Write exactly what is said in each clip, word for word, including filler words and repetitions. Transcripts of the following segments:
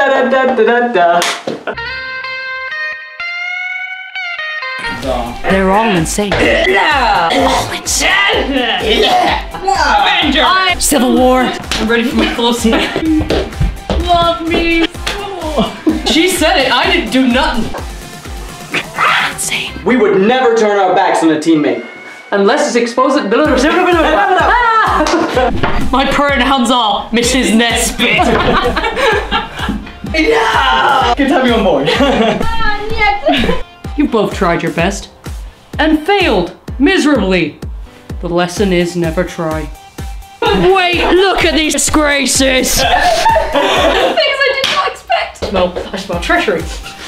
da da da da da. They're all insane. Yeah. All insane. Yeah. Avenger. I'm Civil War. I'm ready for my close up. Love me. She said it. I didn't do nothing. Insane. We would never turn our backs on a teammate. Unless it's exposed. My pronouns are Missus Nesbitt. Yeah! Good to have you on board. You both tried your best and failed miserably. The lesson is never try. Wait, look at these disgraces. Things I did not expect. No, I smell treachery.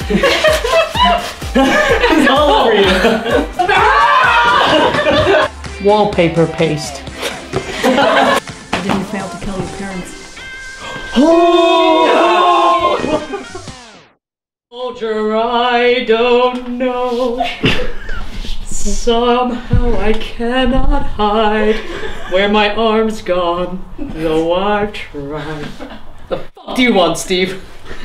It's all over you. Wallpaper paste. I didn't fail to kill your parents. Oh! Soldier, I don't know. Somehow I cannot hide where my arm's gone, though I've tried. The fuck do you want, Steve?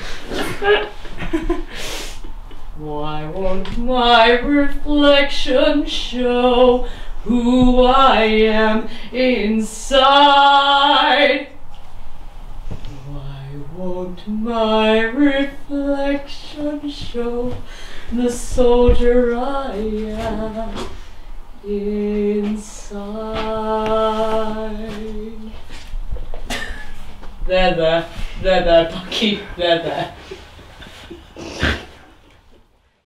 Why won't my reflection show who I am inside? Why won't my reflection show the soldier I am inside? There, there, there, there, Bucky, there, there.